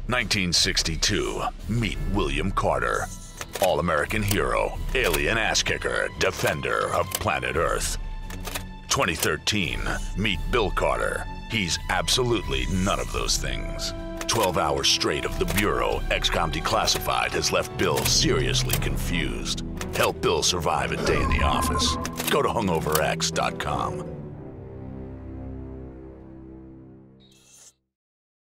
1962, meet William Carter. All-American hero, alien ass-kicker, defender of planet Earth. 2013, meet Bill Carter. He's absolutely none of those things. 12 hours straight of the Bureau, XCOM Declassified, has left Bill seriously confused. Help Bill survive a day in the office. Go to hungoverx.com.